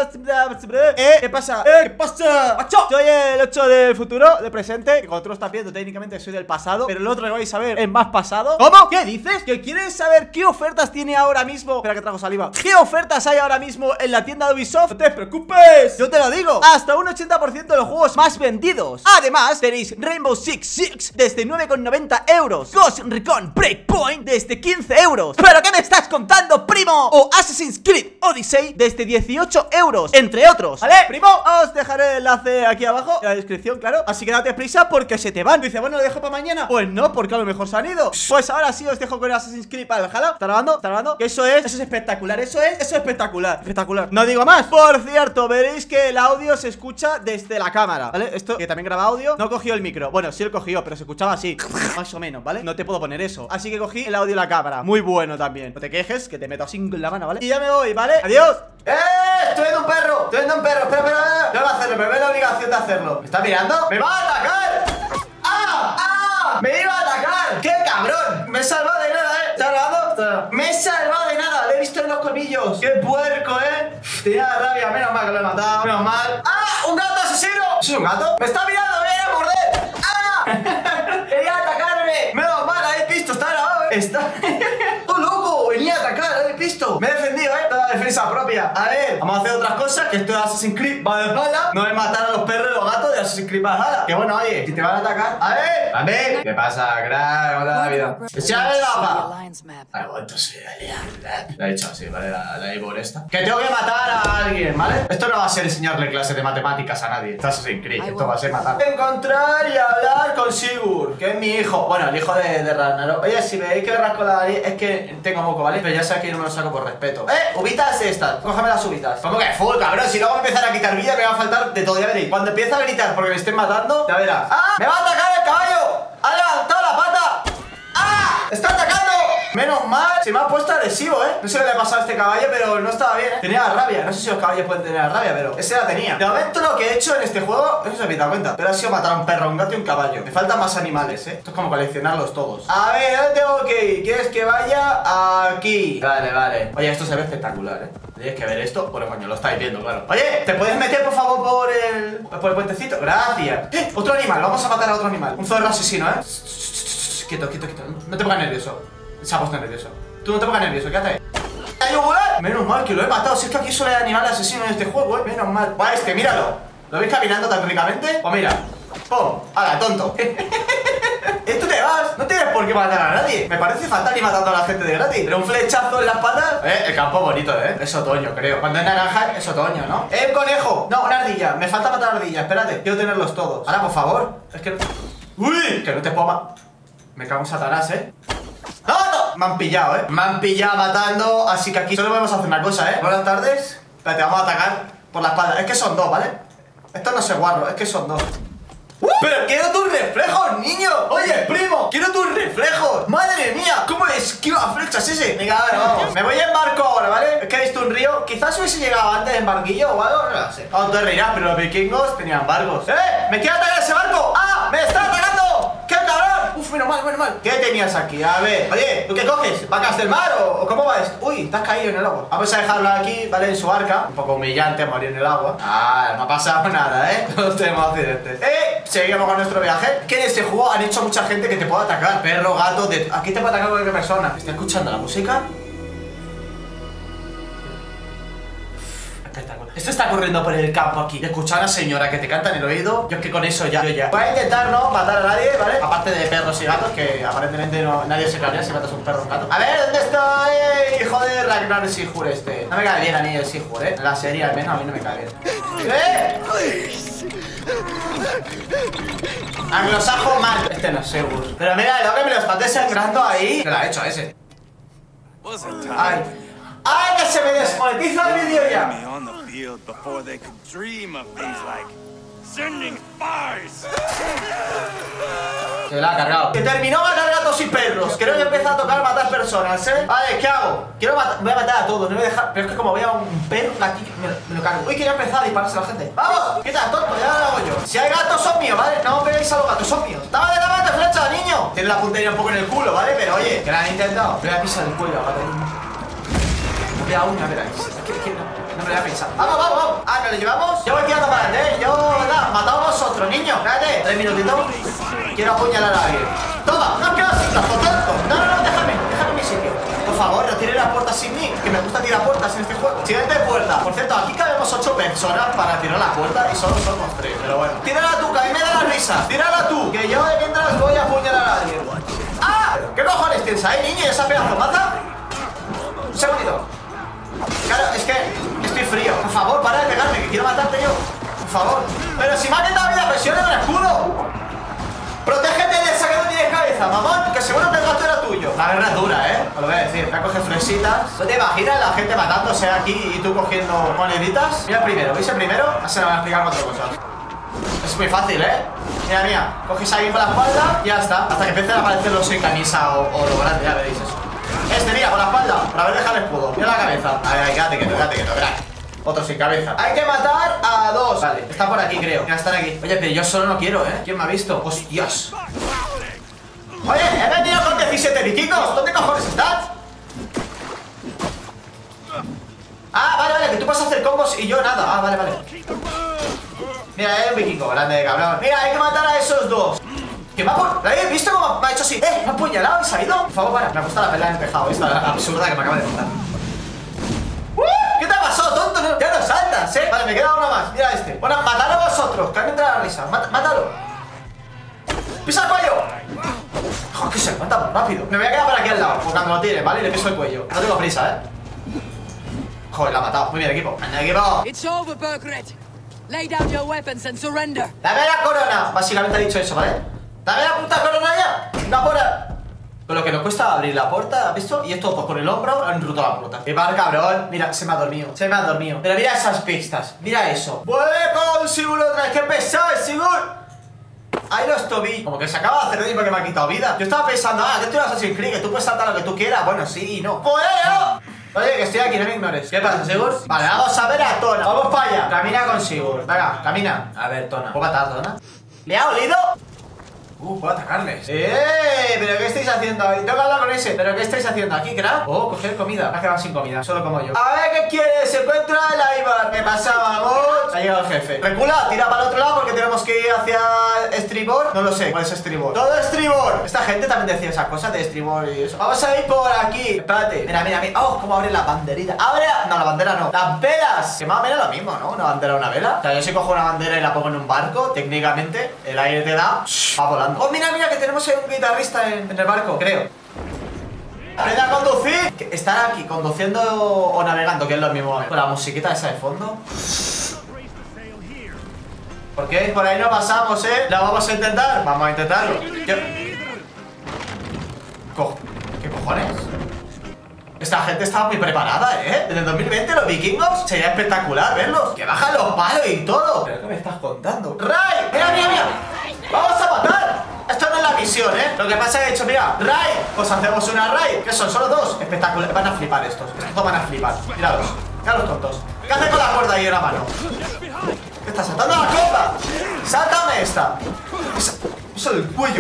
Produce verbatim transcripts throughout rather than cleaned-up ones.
¿Eh? ¿Qué pasa? ¿Eh? ¿Qué pasa? ¡Macho! Soy el ocho del futuro, del presente, que cuando tú lo estás viendo técnicamente soy del pasado, pero el otro que vais a ver es más pasado. ¿Cómo? ¿Qué dices? ¿Que quieres saber qué ofertas tiene ahora mismo? Espera que trago saliva. ¿Qué ofertas hay ahora mismo en la tienda de Ubisoft? No te preocupes, yo te lo digo. Hasta un ochenta por ciento de los juegos más vendidos. Además, tenéis Rainbow Six Siege desde nueve con noventa euros, Ghost Recon Breakpoint desde quince euros. ¿Pero qué me estás contando, primo? O Assassin's Creed Odyssey desde dieciocho euros, entre otros. ¿Vale, primo? Os dejaré el enlace aquí abajo en la descripción, claro. Así que date prisa porque se te van. Dice, bueno, lo dejo para mañana. Pues no, porque a lo mejor se han ido. Pues ahora sí os dejo con Assassin's Creed para el Valhalla. ¿Está grabando? ¿Está grabando? Que eso es, eso es espectacular. Eso es, eso es espectacular. Espectacular. No digo más. Por cierto, veréis que el audio se escucha desde la cámara, ¿vale? Esto que también graba audio. No cogió el micro. Bueno, sí lo cogió, pero se escuchaba así, más o menos, ¿vale? No te puedo poner eso. Así que cogí el audio de la cámara. Muy bueno también. No te quejes, que te meto así con la mano, ¿vale? Y ya me voy, ¿vale? Adiós. ¡Eh! Estoy viendo un perro. Estoy viendo un perro. Espera, espera, espera. Tengo que hacerlo, me veo la obligación de hacerlo. ¿Me está mirando? ¡Me va a atacar! ¡Ah! ¡Ah! ¡Me iba a atacar! ¡Qué cabrón! Me he salvado de nada, ¿eh? ¿Está grabando? Me he salvado de nada. Le he visto en los colmillos. ¡Qué puerco, eh! Tenía rabia. Menos mal que lo he matado. Menos mal. ¡Ah! ¡Un gato asesino! ¿Eso es un gato? ¡Me está mirando! ¡Me viene a morder! ¡Ah! ¡Quería atacarme! Menos mal, la he visto. Está grabado, ¿eh? Está... ¡Oh, loco! Venía a atacar, la he visto. Me he defendido, ¿eh? Toda la defensa propia. A ver, vamos a hacer otras cosas. Que esto es Assassin's Creed Valhalla. No es matar a los perros y los gatos de Assassin's Creed Valhalla. Que bueno, oye, si te van a atacar. A ver, a ver. ¿Qué pasa, crack? Hola, la vida. ¡Se abre el mapa! Ah, bueno, entonces, la he hecho así, ¿vale? La, la Ivor esta. Que tengo que matar a alguien, ¿vale? Esto no va a ser enseñarle clases de matemáticas a nadie. Esto es Assassin's Creed. Esto va a ser matar. Encontrar y hablar con Sigurd, que es mi hijo. Bueno, el hijo de, de Ragnarok. Oye, si veis que me rasco la nariz, es que tengo moco, ¿vale? Pero ya sé que no me lo saco por respeto. ¡Eh! Ubitas estas. Cógeme las ubitas. ¿Cómo que full, cabrón? Si luego me empezar a quitar vida, me va a faltar de todo. Ya veréis. Cuando empieza a gritar porque me estén matando, ya verás. ¡Ah! ¡Me va a atacar el caballo! ¡Ha levantado la pata! ¡Ah! ¡Está atacando! Menos mal, se me ha puesto agresivo, ¿eh? No sé qué le ha pasado a este caballo, pero no estaba bien, ¿eh? Tenía rabia, no sé si los caballos pueden tener rabia, pero ese la tenía. De momento lo que he hecho en este juego, eso se me da cuenta, pero ha sido matar a un perro, un gato y un caballo. Me faltan más animales, ¿eh? Esto es como coleccionarlos todos. A ver, ¿dónde tengo que ir? ¿Quieres que vaya? Aquí. Vale, vale. Oye, esto se ve espectacular, ¿eh? Tienes que ver esto. Bueno, coño, lo estáis viendo, claro. Oye, ¿te puedes meter, por favor, por el... por el puentecito? Gracias. ¡Eh! Otro animal, vamos a matar a otro animal. Un zorro asesino, ¿eh? Quieto, quieto, quieto. No te pongas nervioso. Se ha puesto nervioso. Tú no te pongas nervioso, quédate ahí. Menos mal que lo he matado. Si es que aquí solo hay animales asesinos en este juego, ¿eh? Menos mal. Va este, míralo. ¿Lo veis caminando tan ricamente? Pues mira. ¡Pum! ¡Hala, tonto! ¿Eh, tú te vas? No tienes por qué matar a nadie. Me parece fatal ir matando a la gente de gratis. Pero un flechazo en las patas. Eh, el campo bonito, ¿eh? Es otoño, creo. Cuando es naranja es otoño, ¿no? ¡Eh, un conejo! No, una ardilla. Me falta matar ardillas. Espérate, quiero tenerlos todos. Ahora, por favor. Es que no... ¡Uy! Que no te puedo ma... Me cago en Satanás, ¿eh? ¡No, no! Me han pillado, ¿eh? Me han pillado matando. Así que aquí solo podemos hacer una cosa, ¿eh? Buenas tardes. Espérate, vamos a atacar por la espalda. Es que son dos, ¿vale? Esto no se guarro, es que son dos. ¡Uh! ¡Pero quiero tus reflejos, niño! Oye, primo, quiero tus reflejos. ¡Madre mía! ¿Cómo esquiva flechas ese? Venga, vale, vamos. Me voy en barco ahora, ¿vale? Es que he visto un río. Quizás hubiese llegado antes en barquillo o algo, no lo sé. Aún te reirás, pero los vikingos tenían barcos. ¡Eh! ¡Me quiere atacar ese barco! ¡Ah! ¡Me está atacando! ¡Qué cabrón! Uf, menos mal, menos mal. ¿Qué tenías aquí? A ver. Oye, ¿tú qué coges? ¿Vacas del mar o cómo va esto? Uy, te has caído en el agua. Vamos a dejarlo aquí, ¿vale? En su barca. Un poco humillante morir en el agua. Ah, no ha pasado nada, ¿eh? No tenemos accidentes. ¡Eh! Seguimos con nuestro viaje. Que en este juego han hecho mucha gente que te puede atacar. Perro, gato, de... aquí te puede atacar cualquier persona. ¿Está escuchando la música? Espectacular. Esto está corriendo por el campo aquí. Escuchar a una señora que te canta en el oído. Yo es que con eso ya, yo ya. Voy a intentar no matar a nadie, ¿vale? Aparte de perros y gatos, que aparentemente no, nadie se cabrea si matas a un perro o un gato. A ver, ¿dónde estoy? Hijo de Ragnar Sigurd este. No me cae bien a mí el Sigurd, ¿eh? En la serie al menos a mí no me cae bien. ¿Eh? Anglosajo mal. Este no es seguro. Pero mira, el hombre me lo está desangrando ahí. ¿Qué le ha hecho a ese? Ay. ¡Ay, que se me desmonetiza el vídeo ya! Se la ha cargado. Que terminó matar gatos y perros. Creo que empieza a tocar matar personas, ¿eh? Vale, ¿qué hago? Quiero matar, voy a matar a todos, no voy a dejar. Pero es que como veo a un perro, un gatillo, me, me lo cargo. Uy, que ya empezado a dispararse a la gente. ¡Vamos! ¿Qué tal, tonto? Ya lo hago yo. Si hay gatos, son míos, ¿vale? No peguéis a los gatos, son míos. ¡Dame de la flecha, niño! Tiene la puntería un poco en el culo, ¿vale? Pero oye, que la han intentado. Voy a pisar el cuello, ¿vale? de aún, ya veráis. ¿Qué, qué, no, no me lo voy a pensar. Vamos, vamos, vamos. Ah, ¿me lo llevamos? Yo voy tirando para adelante, ¿eh? Yo, ¿verdad? Matado a vosotros, niño. Espérate, tres minutitos. Quiero apuñalar a alguien. Toma, no quedo sin plazo, tonto. No, no, no, déjame, déjame en mi sitio. Por favor, no tire las puertas sin mí, que me gusta tirar puertas en este juego. Siguiente puerta. Por cierto, aquí cabemos ocho personas para tirar la puerta y solo somos tres. Pero bueno. Tírala tú, que a mí me da la risa. Tírala tú, que yo de mientras voy a apuñalar a alguien. ¡Ah! ¿Qué cojones tienes ahí, niño? ¿Y esa pedazo maza? Un segundito. Claro, es que estoy frío. Por favor, para de pegarme, que quiero matarte yo. Por favor. Pero si me ha quitado vida, presiona con el escudo. Protégete de esa que no tienes cabeza, mamón, que seguro que el gato era tuyo. La guerra es dura, ¿eh? Os lo voy a decir. Voy a coger fresitas. ¿No te imaginas la gente matándose aquí y tú cogiendo moneditas? Mira el primero, ¿veis el primero? Ahora se me van a explicar cuatro cosas. Es muy fácil, ¿eh? Mira, mira, coges a alguien por la espalda y ya está. Hasta que empiecen a aparecer los sin camisa o, o lo grande, ya veréis eso. Este, mira, por la espalda, por haber dejado el escudo. Mira la cabeza. A ver, quédate quieto, quédate quieto, verás. Otro sin cabeza. Hay que matar a dos. Vale, está por aquí, creo. Mira, están aquí. Oye, pero yo solo no quiero, ¿eh? ¿Quién me ha visto? ¡Hostias! Oye, he venido con diecisiete vikingos. ¿Dónde cojones estás? Ah, vale, vale, que tú vas a hacer combos y yo nada. Ah, vale, vale. Mira, hay un vikingo grande, cabrón. Mira, hay que matar a esos dos. ¿Qué me ha apuñalado? ¿La habéis visto cómo me ha hecho así? ¡Eh! ¿Me ha apuñalado y se ha ido? Por favor, para. Me ha gustado la pelea en el tejado. Esta absurda que me acaba de contar. ¿Qué te ha pasado, tonto? No, ya no saltas, ¿eh? Vale, me queda uno más. Mira este. Bueno, matadlo a vosotros, que a mí me entra la risa. Mát Mátalo. ¡Pisa el cuello! ¡Oh, que se mata muy rápido! Me voy a quedar por aquí al lado, por cuando lo tire, ¿vale? Y le piso el cuello. No tengo prisa, ¿eh? Joder, la ha matado. Muy bien, equipo. ¡Anda, equipo! It's over, Bergeret. Lay down your weapons and surrender. ¡Dame la corona! Básicamente ha dicho eso, ¿vale? ¡Dame la puta corona ya! ¡No fuera! Con lo que nos cuesta abrir la puerta, ¿has visto? Y esto, pues con el hombro, han roto la puerta. ¡Qué par, cabrón! Mira, se me ha dormido. Se me ha dormido. Pero mira esas pistas. Mira eso. ¡Vuelve con Sigur otra vez! ¡Qué pesado el Sigur! Ahí los tobillos. Como que se acaba de hacer daño porque me ha quitado vida. Yo estaba pensando, ah, que esto es Assassin's Creed, que tú puedes saltar lo que tú quieras. Bueno, sí y no. ¡Joder! Oye, que estoy aquí, no me ignores. ¿Qué pasa, Sigur? Vale, vamos a ver a Tona. Vamos para allá. Camina con Sigur. Venga, camina. A ver, Tona. ¿Puedo matar a Tona? ¿Le ha olido? Uh, puedo atacarles. ¡Eh! ¿Pero qué estáis haciendo ahí? Tengo que hablar con ese. ¿Pero qué estáis haciendo aquí, crack? Oh, coger comida. Me has quedado sin comida, solo como yo. A ver, ¿qué quieres? Se encuentra el Aibar. ¿Qué pasa, vamos? Ha llegado el jefe. Recula, tira para el otro lado porque tenemos que ir hacia estribor. No lo sé, ¿cuál es estribor? Todo estribor. Esta gente también decía esas cosas de estribor y eso. Vamos a ir por aquí. Espérate. Mira, mira, mira. Oh, cómo abre la banderita. Abre. No, la bandera no. Las velas. Que más o menos lo mismo, ¿no? Una bandera o una vela. O sea, yo si cojo una bandera y la pongo en un barco, técnicamente el aire te da. Va volando. Oh, mira, mira, que tenemos un guitarrista en, en el barco, creo. Aprende a conducir. Estar aquí conduciendo o navegando, que es lo mismo. Con la musiquita esa de fondo. ¿Por qué? Por ahí no pasamos, ¿eh? ¿La vamos a intentar? Vamos a intentarlo. Yo... Co... ¿Qué cojones? Esta gente estaba muy preparada, ¿eh? En el dos mil veinte los vikingos sería espectacular verlos. Que bajan los palos y todo. ¿Pero qué me estás contando? ¡Ray! ¡Mira, mira, mira! ¡Vamos a matar! Esto no es la misión, ¿eh? Lo que pasa es que he dicho, mira, raid. Pues hacemos una raid. ¿Qué son? Solo dos. Espectacular. Van a flipar estos. Estos van a flipar. Míralos. Mira los tontos. ¿Qué hace con la cuerda ahí en la mano? ¿Qué está saltando la copa? ¡Sáltame esta! Esa, eso del cuello.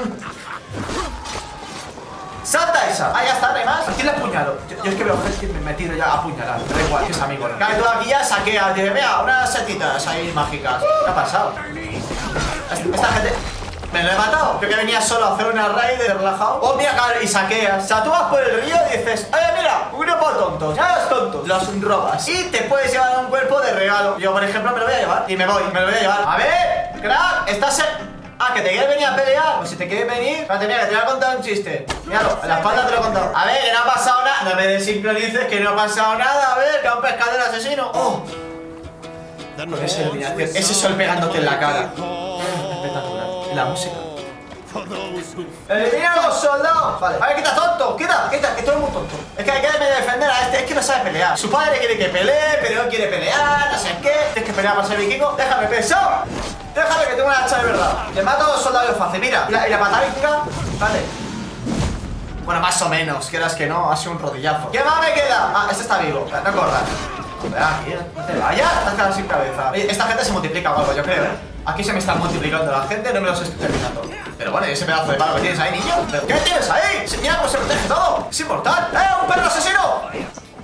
¡Salta esa! Ah, ya está, no hay más. ¿A quién le apuñalo? Yo, yo es que veo gente que me he metido ya a apuñalar. Da igual, que es amigo. Cae todo aquí ya, saquea. Dice, mira, unas setitas ahí mágicas. ¿Qué ha pasado? Esta gente... ¿Me lo he matado? Yo que venía solo a hacer una raid de relajado. Oh, mira, cabrón, y saqueas. O sea, tú vas por el río y dices, oye, mira, un grupo de tontos. Ya los tontos los robas y te puedes llevar un cuerpo de regalo. Yo, por ejemplo, me lo voy a llevar. Y me voy, me lo voy a llevar. A ver, crack, estás en... Ah, que te quieres venir a pelear. Pues si te quieres venir, espérate, mira, que te voy a contar un chiste. Míralo, en la espalda te lo he contado. A ver, que no ha pasado nada. No me desincronices, que no ha pasado nada. A ver, que a un pescador asesino. Oh. Con esa iluminación, ese sol pegándote en la cara. Espectacular. Y la música. ¡Elimina a los soldados! Vale, a ver, quita tonto, quita, quita, que todo es muy tonto. Es que hay que defender a este, es que no sabe pelear. Su padre quiere que pelee, pero no quiere pelear, no sé qué. Tienes que pelear para ser vikingo. Déjame, pensar. Déjame que tengo una hacha de verdad. Le mato a los soldados fácil, mira. Y la, y la patada vikinga, vale. Bueno, más o menos, quieras que no, ha sido un rodillazo. ¿Qué más me queda? Ah, este está vivo, no corras. Aquí, no te vayas, estás quedando sin cabeza. Esta gente se multiplica o algo, yo creo, ¿eh? Aquí se me está multiplicando la gente, no me los estoy terminando. Pero bueno, ¿y ese pedazo de palo que tienes ahí, niño? ¿Pero qué tienes ahí? Mira cómo se protege todo. Es inmortal. ¡Eh, un perro asesino!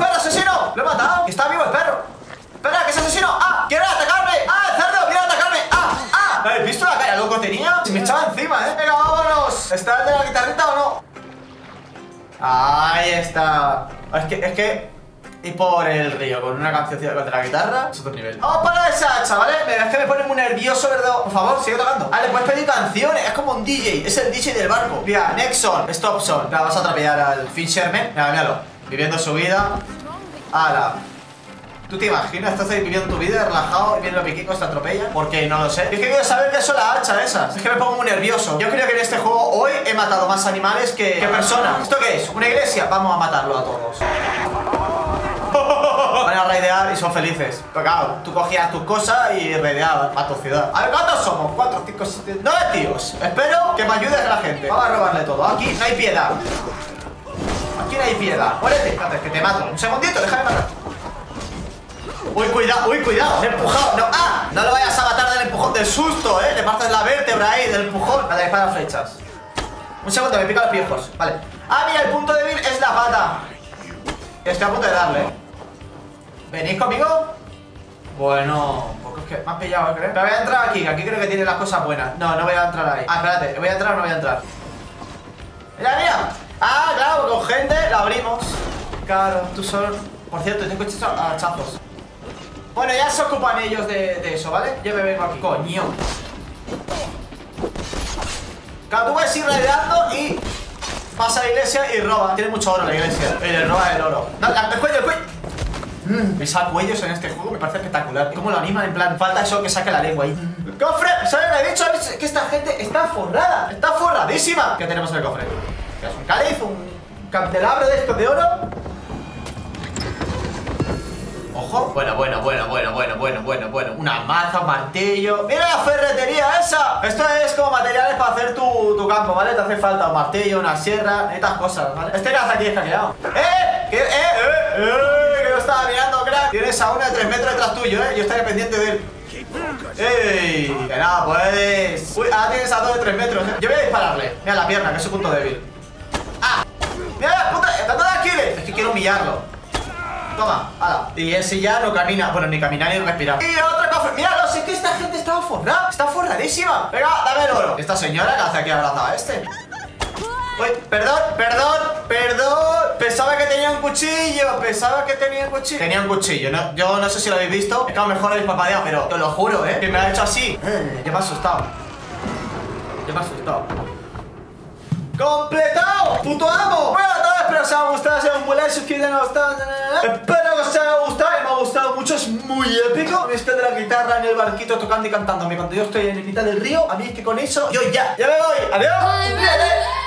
¡Perro asesino! ¡Lo he matado! ¡Está vivo el perro! ¡Espera, que es asesino! ¡Ah! ¡Quiere atacarme! ¡Ah, el cerdo! ¡Quiere atacarme! ¡Ah! ¡Ah! ¿Habéis visto la cara loco tenía? Se me echaba encima, ¿eh? Venga, vámonos. ¿Está el de la guitarrita o no? Ahí está. Es que, es que y por el río con una cancioncilla contra la guitarra es otro nivel. Vamos para esa hacha, ¿vale? Es que me pone muy nervioso, ¿verdad? Por favor, sigue tocando. Ah, le puedes pedir canciones. Es como un D J. Es el D J del barco. Mira, next song, stop song. Mira, vas a atropellar al Fisherman. Mira, míralo. Viviendo su vida. Ala. ¿Tú te imaginas? Estás ahí viviendo tu vida relajado y vienen los vikingos te atropellan. ¿Por qué? No lo sé. Es que quiero saber qué son las hachas esas. Es que me pongo muy nervioso. Yo creo que en este juego hoy he matado más animales que, que personas. ¿Esto qué es? ¿Una iglesia? Vamos a matarlo a todos. Van a raidear y son felices. Pero claro, tú cogías tus cosas y raideabas a tu ciudad. A ver, ¿cuántos somos? Cuatro, cinco, siete, nueve tíos. Espero que me ayudes a la gente. Vamos a robarle todo. Aquí no hay piedad. Aquí no hay piedad. Muérete. Espérate, que te mato. Un segundito, déjame matar. Uy, cuidado, uy, cuidado. Me he empujado. No, ah, no lo vayas a matar del empujón, del susto, eh. Le partes la vértebra ahí, del empujón. Vale, dispara flechas. Un segundo, me pica los piojos. Vale. Ah, mira, el punto débil es la pata. Estoy a punto de darle. ¿Venís conmigo? Bueno, poco es que me has pillado, creo. Pero voy a entrar aquí, que aquí creo que tiene las cosas buenas. No, no voy a entrar ahí. Ah, espérate, ¿voy a entrar o no voy a entrar? Mira, mira. Ah, claro, con gente la abrimos. Claro, tú solo. Por cierto, tengo hechos a hachazos. Bueno, ya se ocupan ellos de, de eso, ¿vale? Yo me vengo aquí. Coño. Claro, tú puedes ir raideando y vas a la iglesia y roba. Tiene mucho oro la iglesia. Y le roba el oro. No, el cuello, el cuello. Mm, pisar cuellos en este juego me parece espectacular. ¿Cómo lo animan? En plan, falta eso que saque la lengua ahí. Mm. ¡Cofre! ¿Sabes? Me he dicho que esta gente está forrada. Está forradísima. ¿Qué tenemos en el cofre? ¿Qué es un cáliz? ¿Un candelabro de estos de oro? Ojo. Bueno, bueno, bueno, bueno, bueno, bueno, bueno, bueno. Una maza, un martillo. ¡Mira la ferretería esa! Esto es como materiales para hacer tu, tu campo, ¿vale? Te hace falta un martillo, una sierra, necesitas cosas, ¿vale? Este caza aquí está quedado. ¡Eh! ¿Qué? ¡Eh! ¡Eh! ¡Eh! Que lo estaba mirando, crack. Tienes a uno de tres metros detrás tuyo, ¿eh? Yo estaré pendiente de él. ¡Ey! Que nada, puedes. Uy, ahora tienes a dos de tres metros, ¿eh? Yo voy a dispararle. Mira la pierna, que es su punto débil. ¡Ah! ¡Mira la puta! ¡Tanto de Aquiles! Es que quiero humillarlo. Toma, ala. Y ese ya no camina. Bueno, ni caminar ni respirar. Y otro cofre. Míralo, sé que esta gente estaba forrada. Está forradísima. Venga, dame el oro. Esta señora que hace aquí abrazada a este. Uy, perdón, perdón, perdón. Pensaba que tenía un cuchillo. Pensaba que tenía un cuchillo. Tenía un cuchillo, ¿no? Yo no sé si lo habéis visto. Es que a lo mejor habéis papadeado, pero te lo juro, ¿eh? Que me ha hecho así. Eh, yo me he asustado. Yo me he asustado. ¡Completado! ¡Puto amo! Bueno, a todos, espero que os haya gustado. Si os un like, suscríbete, espero que os haya gustado. Y me ha gustado mucho, es muy épico. Este de la guitarra en el barquito tocando y cantándome cuando yo estoy en mitad del río. A mí es que con eso, yo ya, ya me voy. ¡Adiós!